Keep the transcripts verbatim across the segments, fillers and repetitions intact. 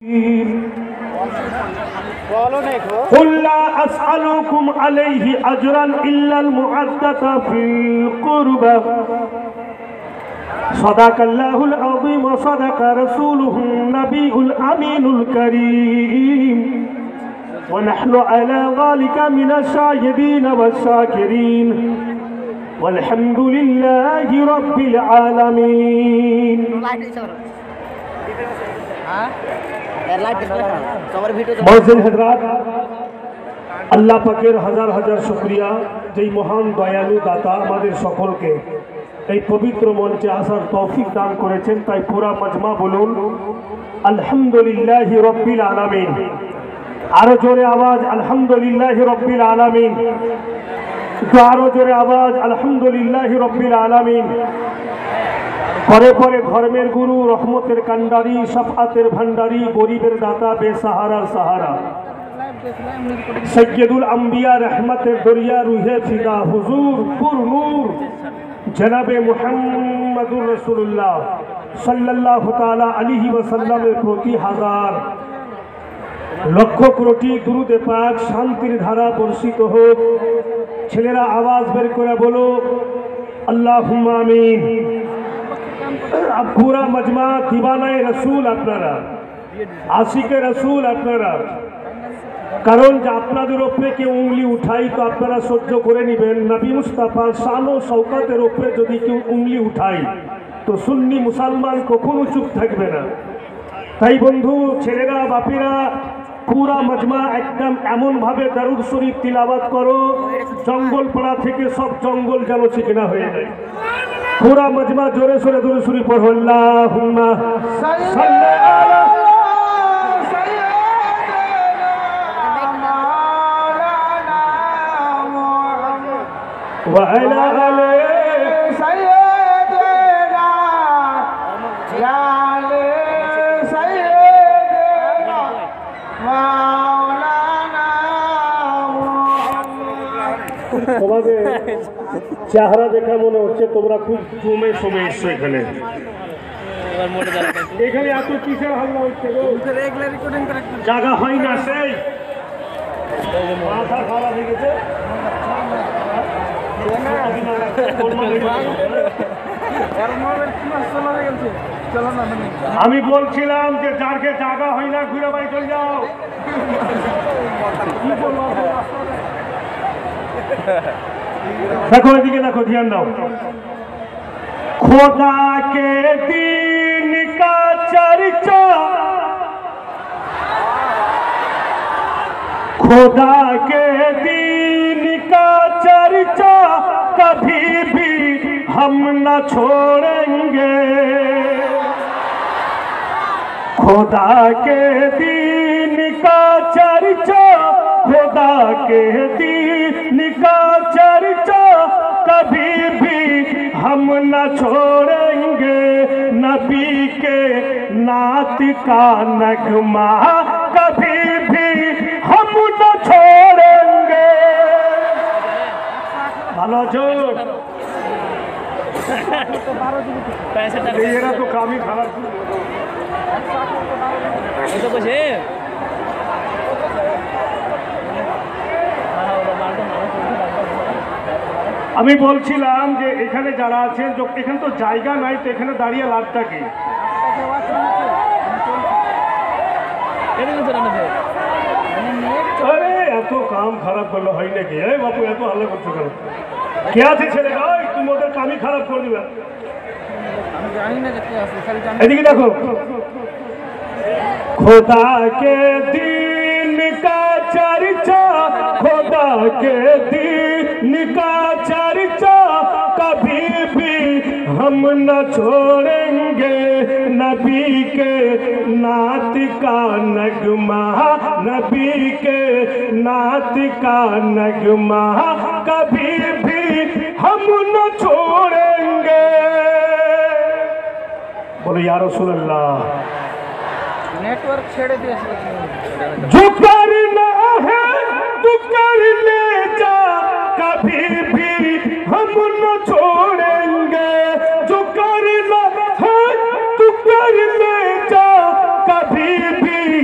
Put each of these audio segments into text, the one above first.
قل لا أسألكم عليه أجرا إلا المودة في القربى صدق الله العظيم وصدق رسوله النبي الأمين الكريم ونحن على ذلك من الشاهدين والشاكرين والحمد لله رب العالمين। আল্লাহ পাকের হাজার হাজার শুকরিয়া, যেই মহান দয়ালু দাতা আমাদের সকলকে এই পবিত্র মঞ্চে আসার তৌফিক দান করেছেন। তাই পুরা মজমা বলুন আলহামদুলিল্লাহি রাব্বিল আলামিন। আরো জোরে আওয়াজ আলহামদুলিল্লাহি রাব্বিল আলামিন। একটু আরো জোরে আওয়াজ আলহামদুলিল্লাহি রাব্বিল আলামিন। পরে পরে ধর্মের গুরু, রহমতের কান্ডারি, শফাতের ভান্ডারি, গরিবের দাতা, বেসাহারার সাহারা, সৈয়দুল আম্বিয়া, রহমতের দরিয়া, রুহে ফিদা হুজুর পুর নূর জনাবে মুহাম্মদুর রাসূলুল্লাহ সাল্লাল্লাহু তাআলা আলাইহি ওয়াসাল্লামের প্রতি হাজার লক্ষ কোটি দুরুদে পাক শান্তির ধারা বর্ষিত হোক। ছেলেরা আওয়াজ বের করে বলো আল্লাহুম্মা আমিন। পুরা মজমা দিওয়ানায়ে রসুল আপনারা, আশিকে রসুল আপনারা, কারণ যে আপনাদের উপরে কেউ উঙ্গলি উঠাই তো আপনারা সহ্য করে নেবেন। নবী মুস্তাফার শান ও শওকতের উপরে যদি কেউ উঙ্গলি উঠাই তো সুন্নি মুসলমান কখনো চুপ থাকবে না। তাই বন্ধু, ছেলেরা, বাপিরা, পুরা মজমা একদম এমন ভাবে দরুদ শরীফ তিলাওয়াত করো জঙ্গল পাড়া থেকে সব জঙ্গল যেন চিকনা হয়ে যায়। পুরা মজমা জোরে সোরে দরুদ শরীফ পড়ো আল্লাহুম্মা সাল্লি আলা ওয়া আলা আলি সাইয়্যিদিনা ইয়া আলি সাইয়্যিদিনা মাওলানা মুহাম্মদ। তোমাদের চেহারা দেখা মনে হচ্ছে তোমরা খুব জমে সমে এসছো এখানে। এখানে এত কিসের হাল্লা হচ্ছে? জায়গা হয় না, সেই মাথা খারাপ হয়ে গেছে। আমি বলছিলাম যে যারকে জায়গা হয় না ঘুরে বাড়ি চলে যাও। দেখো এদিকে, দেখো, ধ্যান দাও। খোদা কে দীন কা চর্চা, खुदा के दीन का चर्चा कभी भी हम न छोड़ेंगे। खुदा के दीन का चर्चा, खुदा के दीन का चर्चा कभी भी हम न छोड़ेंगे। नबी के नात का नगमा कभी भी हम न छोड़ेंगे। ভালো আছো? এরা তো কামই খারাপ। আমি বলছিলাম যে এখানে যারা আছেন, এখানে তো জায়গা নাই, তো এখানে দাঁড়িয়ে লাভটা কি? আরে এত কাম খারাপ করলে হয় নাকি? এই বাপু এত হাল্লা করছো কেন? কে আছে ছেলে? তুমি ওদের কামই খারাপ করে দিবে। এদিকে দেখো। খোদা কে দীন কা চর্চা, খোদা কে दीन का चर्चा कभी भी हम न छोड़ेंगे। नबी के नात का नगमा, नबी के नात का नगमा कभी भी हम न छोड़ेंगे। बोलो या रसूल अल्लाह। नेटवर्क छेड़े दिए। जो करना है तू कर ले जा, कभी भी हम न छोड़ेंगे। जो करना है तू कर ले जा, कभी भी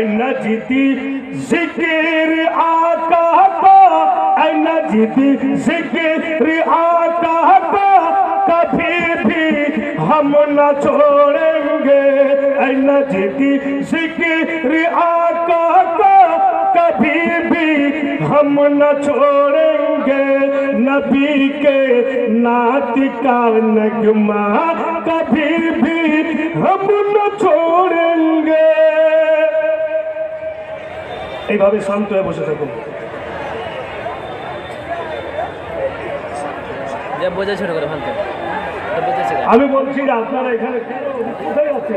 नजदी जिक्र आका का, नजदी जिक्र आका का कभी भी हम न छोड़ेंगे। नजदी जिक्र आका का कभी भी हम न छोड़ेंगे। नबी के नात का नगमा कभी भी हम न छोड़ेंगे। এইভাবে শান্ত হয়ে বসে থাকুন। আমি বলছি যে আপনারা এখানে কোথায় আছেন?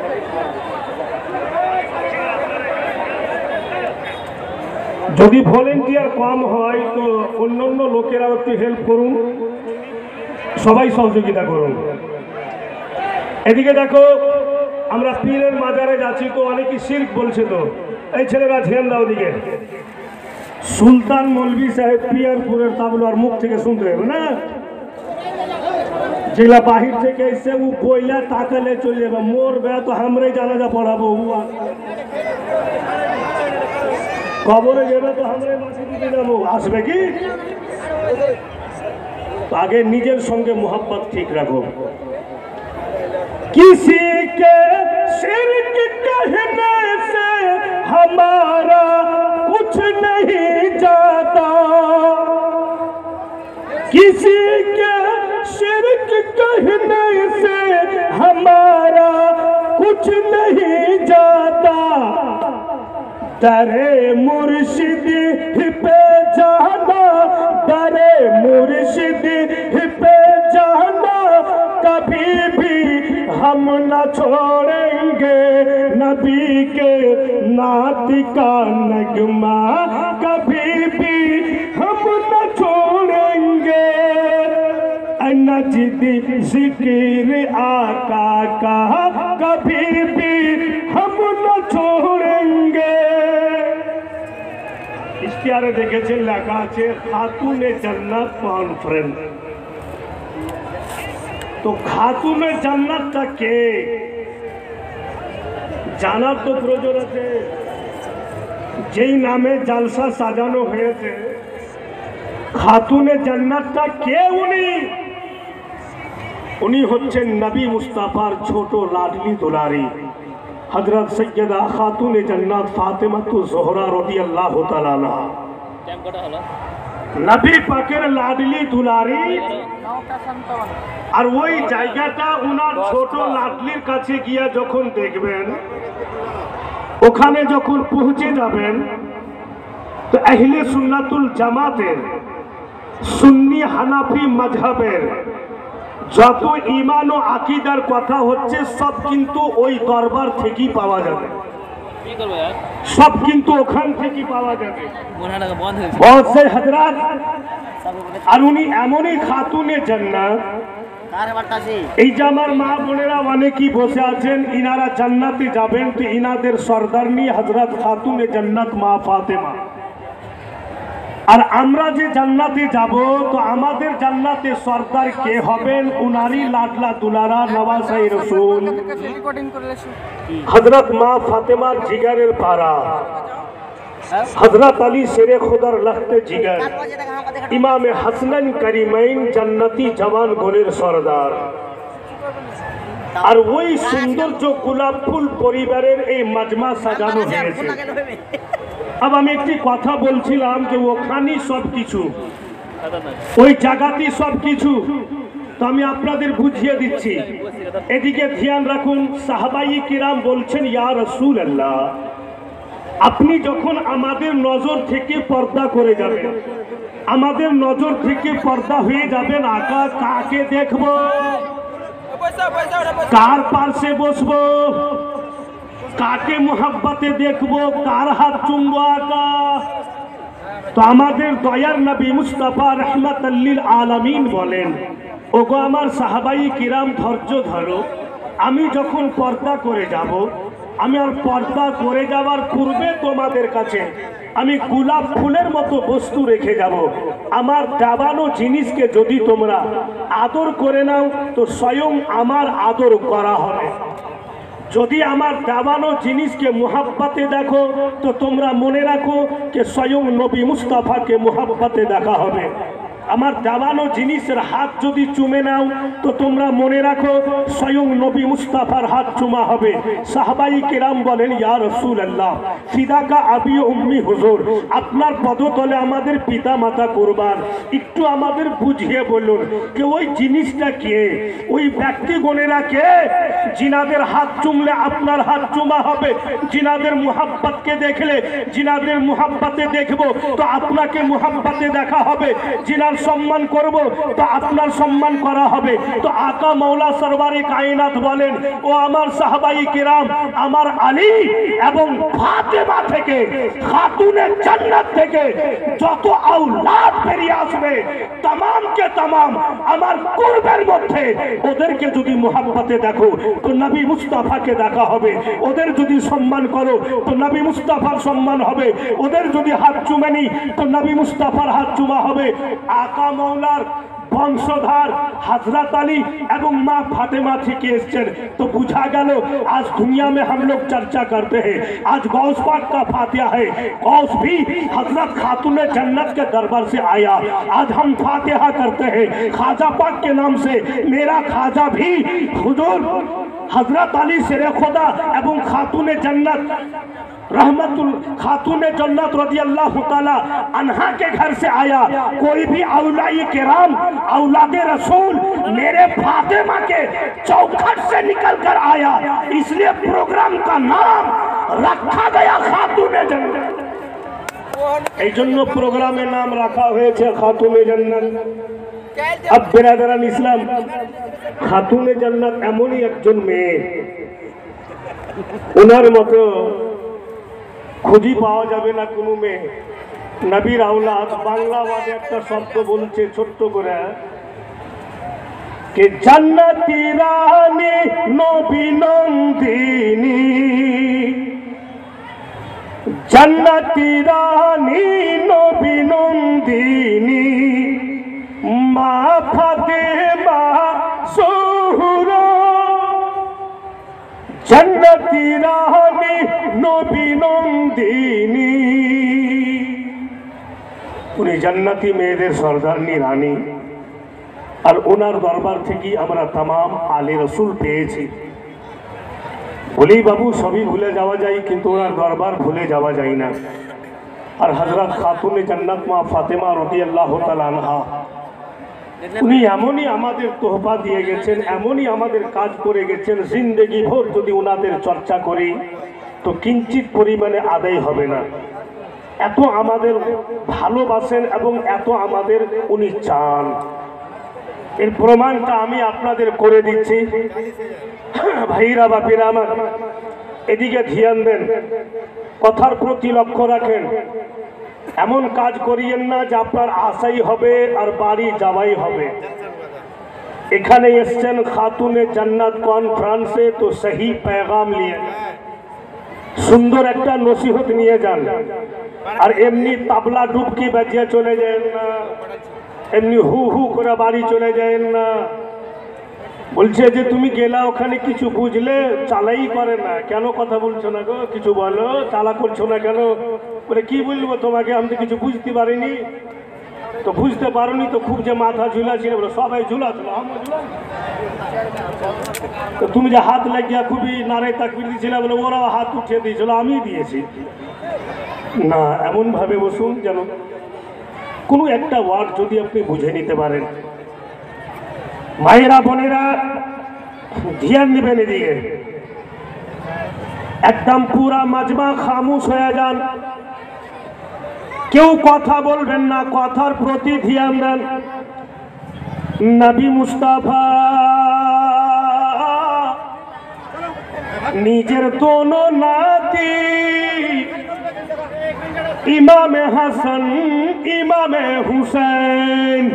যদি ভলেন্টিয়ার কম হয় তো অন্য অন্য লোকেরা একটু হেল্প করুন, সবাই সহযোগিতা করুন। এদিকে দেখো আমরা পীরের মাজারে যাচ্ছি তো অনেকেই শিরক বলছে, তো এই ছেলেরা ধ্যান দাও দিকে। সুলতান মৌলভী সাহেব পিয়ারপুরের তাবলার মুখ থেকে শুনতে হবে না, যেগুলা বাহির থেকে এসে ও বইলা তাকালে চলে যাবে। মোর বে তো আমরাই জানাজা পড়াবো, কবরে যাবে তো আমরাই মাসি দিতে যাবো, আসবে কি? আগে নিজের সঙ্গে মোহাব্বত ঠিক রাখো। किसी के शिरक कहने से हमारा कुछ नहीं जाता, किसी के शिरक कहने से हमारा कुछ नहीं जाता। दरे मुर्शिद पे जाना, दरे मुर्शिद पे जाना कभी भी हम न छोड़ेंगे। नबी के नात का नगमा कभी भी हम न छोड़ेंगे। नजदी जिक्र आका का कभी भी हम न छोड़ेंगे। इश्तिहारे देखेছেন লেখা আছে খাতুনে জান্নাত কনফারেন্স। তো খাতুনে জান্নাতটা কে জানার তো প্রয়োজন আছে। যেই নামে জালসা সাজানো হয়েছে, খাতুনে জান্নাতটা কে? উনি উনি হচ্ছেন নবী মুস্তাফার ছোট লাডলি দুলারি হযরত সৈয়দা খাতুনে জান্নাত ফাতেমাতু জোহরা রাদিয়াল্লাহু তাআলা আনহা। নবী পাকের লাডলি দুলারি। আর ওই জায়গাটা উনার ছোট লাডলির কাছে গিয়া যখন দেখবেন, ওখানে যখন পৌঁছে যাবেন, তো আহলে সুন্নাতুল জামাতের সুন্নি হানাফি মাযহাবের যত ঈমান ও আকীদার কথা হচ্ছে সব কিন্তু ওই দরবার থেকেই পাওয়া যাবে, সব কিন্তু ওখান থেকেই পাওয়া যাবে। বহুত সে হযরত। আর উনি এমনই খাতুনে জান্নাত, এই যে আমার মা বোনেরা অনেকেই বসে আছেন, ইনারা জান্নাতে যাবেন, তো ইনাদের সরদারনি হযরত খাতুনে জান্নাত মা ফাতেমা। আর আমরা যে জান্নাতে যাব, তো আমাদের জান্নাতে সরদার কে হবেন? উনারই লাডলা দুলারা নওয়াসাই রাসূল হযরত মা ফাতেমার জিগারের পারা, हजरत अली शेरे खुदार लखते जिगर, इमाम हसनन करीमैन जन्नती जवान गोलेर सरदार। আর ওই সৌন্দর্য গোলাপ ফুল পরিবারের এই মাজমা সাজানো হয়েছে। अब আমি একটি কথা বলছিলাম যে ওখানেই সব কিছু, ওই জায়গাতেই সব কিছু। তো আমি আপনাদের বুঝিয়ে দিচ্ছি, এদিকে ধ্যান রাখুন। সাহাবায়ে কিরাম বলছেন, ইয়া রাসূলুল্লাহ, আপনি যখন আমাদের নজর থেকে পর্দা করে যাবেন, আমাদের নজর থেকে পর্দা হয়ে যাবেন, আকা কাকে দেখবো, কার পাশে বসবো, কাকে মোহাব্বতে দেখবো, কার হাত চুমবো আকা? তো আমাদের দয়ার নবী মুস্তাফা রাহমাতাল লিল আলামিন বলেন, ওগো আমার সাহাবায়ে কিরাম ধৈর্য ধরো, আমি যখন পর্দা করে যাব, আমি আর পর্দা করে যাওয়ার পূর্বে তোমাদের কাছে আমি গোলাপ ফুলের মতো বস্তু রেখে যাব। আমার দাবানো জিনিসকে যদি তোমরা আদর করে নাও, তো স্বয়ং আমার আদর করা হবে। যদি আমার দেওয়ানো জিনিসকে মুহাব্বতে দেখো তো তোমরা মনে রাখো যে স্বয়ং নবী মুস্তাফাকে মুহাব্বতে দেখা হবে। আমার দেওয়ানো জিনিসের হাত যদি চুমে নাও তো তোমরা মনে রাখো স্বয়ং নবী মুস্তাফার হাত চুমা হবে। সাহাবাই কেরাম বলেন, ইয়া রাসূলুল্লাহ ফিদাকা আবি উম্মি হুজুর, আপনার পদতলে আমাদের পিতা মাতা কুরবান, একটু আমাদের বুঝিয়ে বলুন যে ওই জিনিসটা কে, ওই ব্যক্তিগণেরা কে জিনাদের হাত চুমলে আপনার হাত চুমা হবে, জিনাদের মুহাব্বতকে দেখলে জিনাদের মুহাব্বতে দেখবো তো আপনাকে মুহাব্বতে দেখা হবে, জিনার সম্মান করব তো আপনার সম্মান করা হবে। তো আকা মাওলা সরওয়ারে কায়নাত বলেন, ও আমার সাহাবাই কিরাম, আমার আলী এবং ফাতেমা থেকে খাতুনে জান্নাত থেকে যত আওলাদ বেরিয়ে আসবে तमामকে तमाम আমার কুরবের মধ্যে ওদেরকে যদি মুহাব্বতে দেখো তো নবী মুস্তাফাকে দেখা হবে, ওদের যদি সম্মান করো তো নবী মুস্তাফার সম্মান হবে, ওদের যদি হাত চুমে নি তো নবী মুস্তাফার হাত চুমা হবে। आका मौलार वंशधार हजरत अली एवं माँ फातिमा থেকে এসেছেন। तो बुझा गल आज दुनिया में हम लोग चर्चा करते हैं, आज गौस पाक का फातिहा है, गौस भी हजरत खातून जन्नत के दरबार से आया। आज हम फातिहा करते हैं ख्वाजा पाक के नाम से, मेरा ख्वाजा भी हुजूर हजरत अली शेरे खुदा एवं खातून जन्नत रहमतुल खातून जन्नत रज़ियल्लाहु ताला अन्हा के घर से आया। कोई भी औलाए किराम औलादे रसूल मेरे फातिमा के चौखट से निकल कर आया, इसलिए प्रोग्राम का नाम रखा गया खातून जन्नत। এই জন্য প্রোগ্রামের নাম রাখা হয়েছে খাতুনে জান্নাত। अब बिरादरान इस्लाम খাতুনে জান্নাত এমনই একজন মেয়ে, ওনার মতো খুঁজি পাওয়া যাবে না কোনো মেয়ে। নবীর আওলাদ বাংলা বাদে একটা শব্দ বলছে ছোট্ট করে कि जन्नती रानी नबी नंदिनी, जन्नती रानी नबी नंदिनी मा फातिमा ज़हरा, जन्नती रानी नबी नंदिनी। उन्हीं जन्नती मेয়েদের সরদারনি রানী, আর ওনার দরবার থেকে আমরা तमाम আলে রসুল পেয়েছি। বলি বাবু সবই ভুলে যাওয়া যায় কিন্তু ওনার দরবার ভুলে যাওয়া যায় না। আর হযরত খাতুনে জান্নাত মা ফাতেমা রাদিয়াল্লাহু তাআলা আনহা উনি এমনই আমাদের তোহফা দিয়ে গেছেন, এমনই আমাদের কাজ করে গেছেন, জিন্দেগি ভর যদি ওনাদের চর্চা করি তো কিঞ্চিত পরিমাণে আদায় হবে না। এত আমাদের ভালোবাসেন এবং এত আমাদের উনি চান, এর প্রমাণটা আমি আপনাদের করে দিচ্ছি। ভাইরা বাপিরা আমার এদিকে ধ্যান দেন, কথার প্রতি লক্ষ্য রাখেন, এমন কাজ করিয়েন না যে আপনার আশাই হবে আর বাড়ি যাওয়াই হবে। এখানে এসছেন খাতুনে জান্নাত কনফারেন্সে, তো সহি पैगाम নিয়ে সুন্দর একটা নসিহত নিয়ে যান। আর এমনি তাবলা ডুবকি বাজিয়ে চলে যায় না, এমনি হু হু করে বাড়ি চলে যায় না। বলছে যে তুমি গেলা ওখানে কিছু বুঝলে, চালাই করে না। কেন কথা বলছো না গো, কিছু বলো, চালা করছো না কেন? বলে কি বলবো তোমাকে, আমি তো কিছু বুঝতে পারিনি। তো বুঝতে পারোনি তো খুব যে মাথা ঝুলাছিল, বলে সবাই ঝুলাছিল, আমিও ঝুলাম। তো তুমি যে হাত লাগিয়া খুবই নারে তাকবীর দিয়েছিলে, বলে ওরাও হাত উঠিয়ে দিয়েছিল, আমি দিয়েছি না। এমন ভাবে বসুন যেন কোনো একটা ওয়ার্ড যদি আপনি বুঝে নিতে পারেন। মায়েরা বোনেরা ধ্যান দিবেন এদিকে, একদম পুরা মাজমা খামোশ হয়ে যান, কেউ কথা বলবেন না, কথার প্রতি ধ্যান দেন। নবী মুস্তাফা নিজের দোনো নাতি ইমামে হাসান ইমামে হুসেন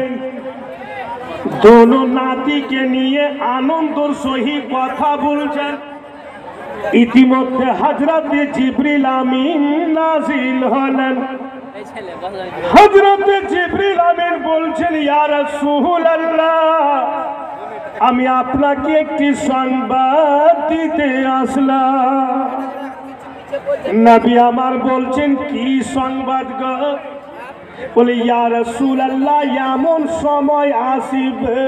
दोनों नाती के लिए आनंदर सहित कथा बोलছেন। ইতিমধ্যে হযরত জিবরিল আমিন নাজিল হলেন। হযরত জিবরিল আমিন বলছেন, ইয়া রাসূলুল্লাহ আমি আপনাকে একটি সংবাদ দিতে আসলাম। নবী আমার বলছেন কি সংবাদ গো? বলে ইয়া রাসূলুল্লাহ, এমন সময় আসিবে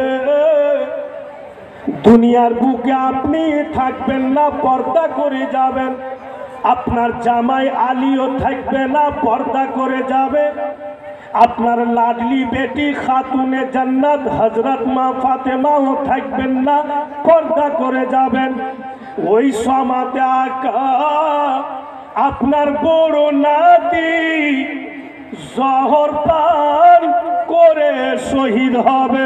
দুনিয়ার বুকে আপনি থাকবেন না, পর্দা করে যাবেন। আপনার জামাই আলীও থাকবে না, পর্দা করে যাবে। আপনার লাডলি বেটি খাতুনে জান্নাত হযরত মা ফাতেমাও থাকবেন না, পর্দা করে যাবেন। ওই সমাতে আকা আপনার বড় নাতি জহর পান করে শহীদ হবে।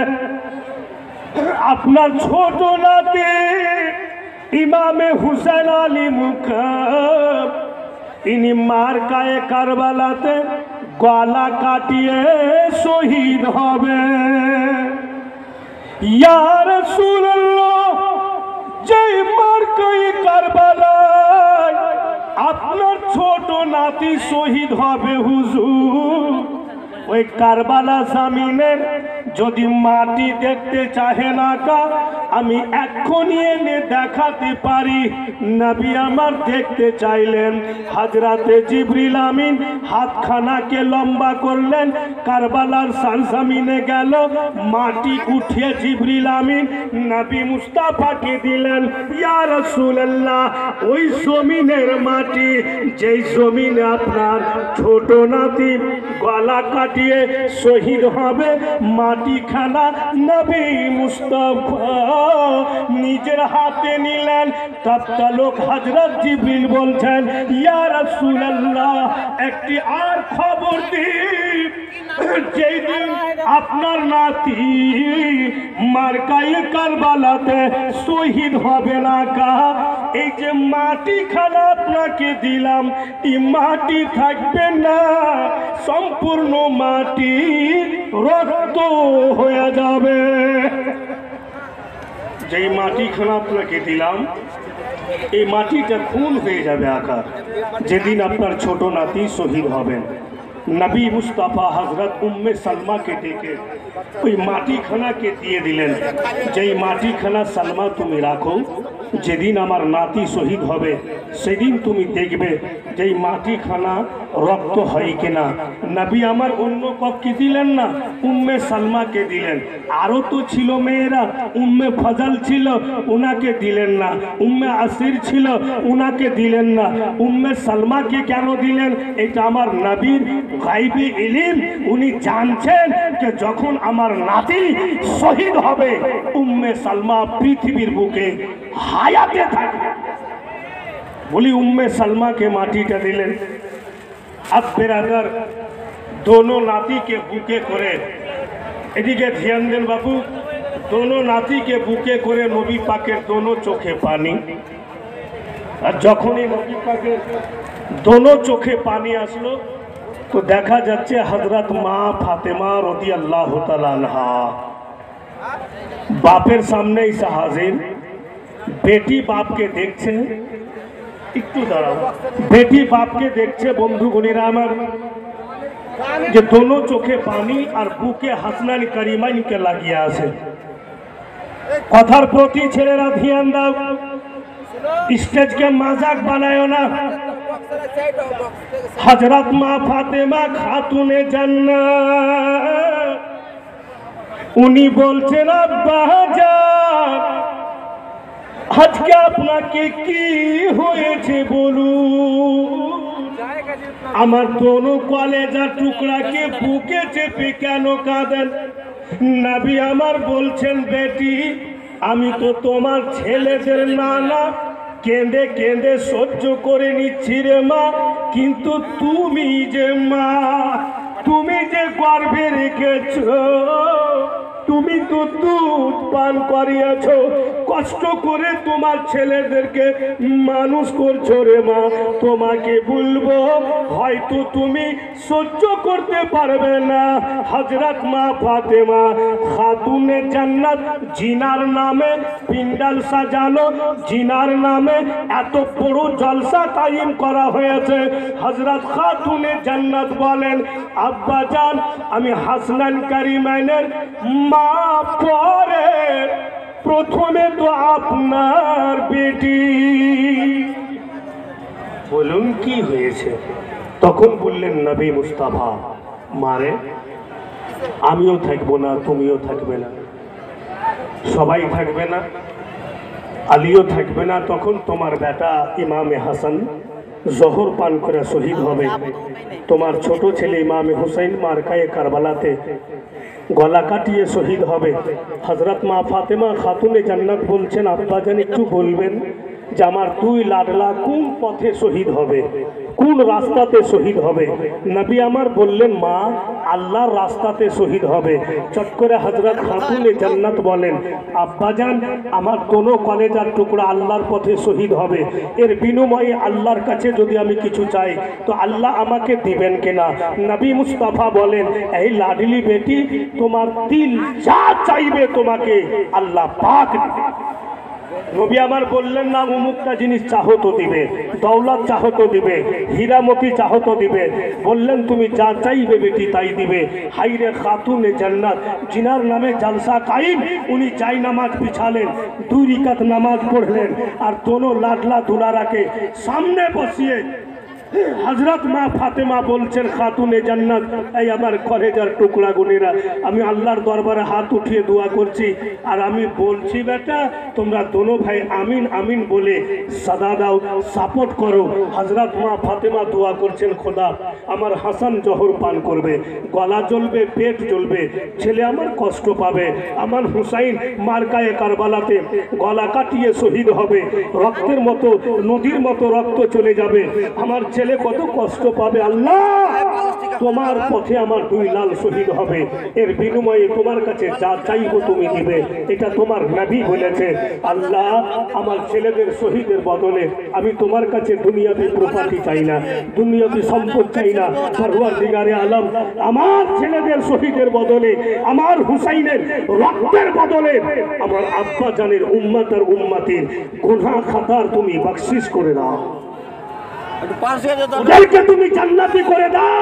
আপনার ছোট নাতি ইমামে হুসেন আলী মুকাম ইনি মার্কায়ে কারবালাতে গলা কাটিয়ে শহীদ হবে। ইয়া রাসূলুল্লাহ, যেই মার্কায়ে কারবালায় আপনার ছোট নাতি শহীদ হবে হুজুর, ওই কারবালা জামিনের যদি মাটি দেখতে চাহে না কা, আমি এক্ষুনি এনে দেখাতে পারি। নবী আমার দেখতে চাইলেন। হযরতে জিবরিল আমিন হাতখানাকে লম্বা করলেন, কারবালার সরজমিনে গেল, মাটি উঠিয়ে জিবরিল আমিন নবী মুস্তাফাকে দিলেন। ইয়া রাসূলুল্লাহ, ওই জমিনের মাটি যেই জমিনে আপনার ছোট নাতি গলা কাটিয়ে শহীদ হবে, মাটিখানা নবী মুস্তাফা নিজের হাতে নিলেন। তৎকালীন হযরত জিবরিল বলছেন, ইয়া রাসূলুল্লাহ, একটি আর খবর দিন, যেই দিন আপনার নাতি মার্কায়ে কারবালাতে শহীদ হবে না কা, এই যে মাটিখানা আপনাকে দিলাম, এই মাটি থাকবে না, সম্পূর্ণ মাটি রক্ত হয়ে যাবে। যেই মাটিখানা আপনাকে দিলাম, এই মাটিটা খুন হয়ে যাবে আকার, যেদিন আপনার ছোট নাতি শহীদ হবেন। নবী মুস্তাফা হযরত উম্মে সালমাকে ডেকে ওই মাটিখানাকে দিয়ে দিলেন, যেই মাটিখানা সালমা তুমি রাখো, যেদিন আমার নাতি শহীদ হবে সেদিন তুমি দেখবে যেই মাটিখানা রক্ত হয় কিনা। নবী আমার অন্য কক্ষে দিলেন না, উম্মে সালমাকে দিলেন। আরও তো ছিল মেয়েরা, উম্মে ফজল ছিল, উনাকে দিলেন না। উম্মে আসির ছিল, উনাকে দিলেন না। উম্মে সালমাকে কেন দিলেন? এটা আমার নবীর গায়বী ইলম, উনি জানছেন যে যখন আমার নাতি শহীদ হবে উম্মে সালমা পৃথিবীর বুকে হায়াতে থাকবে। বলি উম্মে সালমাকে মাটিটা দিলেন। अब बिरादर दोनों नाती के बुके करे एदिके ध्यान दें बाबू, दोनों नाती के बुके करे नबी पाकेर दोनों चोखे पानी। और जखोनी नबी पाकेर दोनों चोखे पानी आसलो तो देखा जाच्छे हजरत मा फातेमा रादियाल्लाहु ताआला अन्हा बापेर सामने एसे हाजिर। बेटी बाप के देखछे, একটু দাঁড়াও, বেটি বাপকে দেখছে বন্ধুগণেরা আমার, যে দোনো চোখে পানি আর বুকে হাসনান কারিমাইনকে লাগিয়ে আছে। কথার প্রতি ছেলেরা ধ্যান দাও, স্টেজকে মাজাক বানায় না। হযরত মা ফাতেমা খাতুনে জান্নাত উনি বলছেন, আব্বা জান আজকে আপনাকে কি হয়েছে বলুন। আমার দোনো কলেজা টুকরাকে বুকে চেপে কেন কাঁদেন? নবী আমার বলছেন, বেটি আমি তো তোমার ছেলেদের নানা, কেঁদে কেঁদে সহ্য করে নিচ্ছি রে মা, কিন্তু তুমি যে মা, তুমি যে গর্ভে রেখেছো, তুমি তো দুধ পান করিয়েছো, কষ্ট করে তোমার ছেলেদেরকে মানুষ করছো রে মা। তোমাকে বলবো হয়তো তুমি সহ্য করতে পারবে না। হযরত মা ফাতেমা খাতুনে জান্নাত, জিনার নামে পিন্ডাল সাজানো, জিনার নামে এত বড় জলসা কায়েম করা হয়েছে। হযরত খাতুনে জান্নাত বলেন, আব্বা জান আমি হাসনান কারিমাইনের মা মা পরে প্রথমে তো আপনার বেটি। বলুন কি হয়েছে? তখন বললেন নবী মুস্তাফা, মারে আমিও থাকবো না, তুমিও থাকবে না, সবাই থাকবে না, আলীও থাকবে না। তখন তোমার বেটা ইমামে হাসান জহর পান করে শহীদ হবে। তোমার ছোট ছেলে ইমামে হুসাইন মার্কায়ে কারবালাতে গলা কাটিয়ে শহীদ হবে। হযরত মা ফাতেমা খাতুনে জান্নাত বলছেন, আব্বাজান একটু বলবেন যে আমার দুই লাডলা কোন পথে শহীদ হবে, কোন রাস্তাতে শহীদ হবে? নবী আমার বললেন, মা আল্লাহর রাস্তাতে শহীদ হবে। চট করে হযরত খাতুনে জান্নাত বলেন, আব্বাজান আমার কোনো কলেজার টুকরা আল্লাহর পথে শহীদ হবে, এর বিনিময়ে আল্লাহর কাছে যদি আমি কিছু চাই তো আল্লাহ আমাকে দিবেন কিনা? নবী মুস্তাফা বলেন, এই লাডলি বেটি তোমার দিল যা চাইবে তোমাকে আল্লাহ পাক দিবে। নবী আমার বললেন না অমুকটা জিনিস চাহো তো দিবে, দৌলত চাহো তো দিবে, হীরামতি চাহো তো দিবে। বললেন তুমি যা চাইবে বেটি তাই দিবে। হাইরে খাতুনে জান্নাত, জিনার নামে জালসা কায়েম, উনি যাই নামাজ বিছালেন, দুই রাকাত নামাজ পড়লেন আর দোনো লাডলা দুলারাকে সামনে বসিয়ে হযরত মা ফাতেমা বলছেন, খাতুনে জান্নাত, এই আমার কলেজার টুকরা গুণেরা, আমি আল্লাহর দরবারে হাত উঠিয়ে দোয়া করছি আর আমি বলছি বেটা তোমরা দোনো ভাই আমিন আমিন বলে সাদা দাও, সাপোর্ট করো। হযরত মা ফাতেমা দোয়া করছেন, খোদা আমার হাসান জহর পান করবে, গলা জ্বলবে, পেট জ্বলবে, ছেলে আমার কষ্ট পাবে, আমার হুসাইন মার্কায়ে কারবালাতে গলা কাটিয়ে শহীদ হবে, রক্তের মতো নদীর মতো রক্ত চলে যাবে, আমার ছেলে কত কষ্ট পাবে। আল্লাহ তোমার পথে আমার দুই লাল শহীদ হবে, এর বিনিময়ে তোমার কাছে যা চাইবো তুমি দিবে, এটা তোমার নবী বলেছে। আল্লাহ আমার ছেলেদের শহীদের বদলে আমি তোমার কাছে দুনিয়াতে প্রপার্টি চাই না, দুনিয়াতে সম্পদ চাই না, পরওয়ারদিগারে আলম আমার ছেলেদের শহীদের বদলে, আমার হুসাইনের রক্তের বদলে আমার আব্বা জানের উম্মত আর উম্মতির গুনাহ খাতার তুমি বখশিশ করে দাও, ওদেরকে তুমি জান্নাতি করে দাও।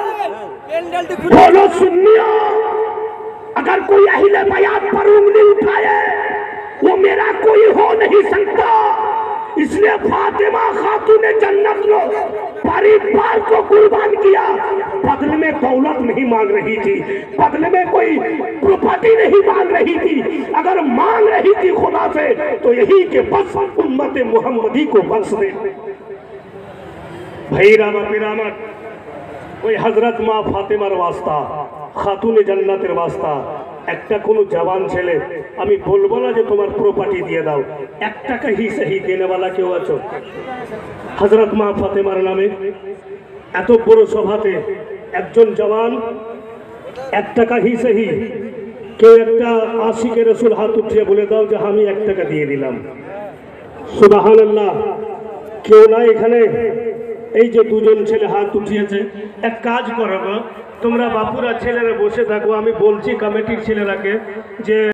बोलो सुन्नियों, अगर कोई अहले बयात पर उंगली उठाए वो मेरा कोई हो नहीं सकता, इसलिए फातिमा खातून जन्नत ने परिवार को कुर्बान किया। बदले में दौलत नहीं मांग रही थी, बदले में कोई प्रॉपर्टी नहीं मांग रही थी, अगर मांग रही थी खुदा से तो यही के बस उम्मत मुहम्मदी को बख्श दे। ভাইরা আমার, ওই হযরত মা ফাতেমার ওয়াস্তা, খাতুনে জান্নাতের ওয়াস্তা, একটা কোনো জওয়ান ছেলে, আমি বলবো না যে তোমার প্রপার্টি দিয়ে দাও, এক টাকা হি সহি দেনেওয়ালা কেউ আছো? হযরত মা ফাতেমার নামে এত বড় সভাতে একজন জওয়ান এক টাকা হি সহি, কেউ একটা আশিকে রাসূল হাত উঠিয়ে বলে দাও যে আমি এক টাকা দিয়ে দিলাম। সুবহানাল্লাহ। কেউ না এখানে? এই যে দুজন ছেলে হাত উঠিয়েছে, এক কাজ করো, তোমরা বাপুরা ছেলেরা বসে থাকো, আমি বলছি কমিটির ছেলেরাকে যে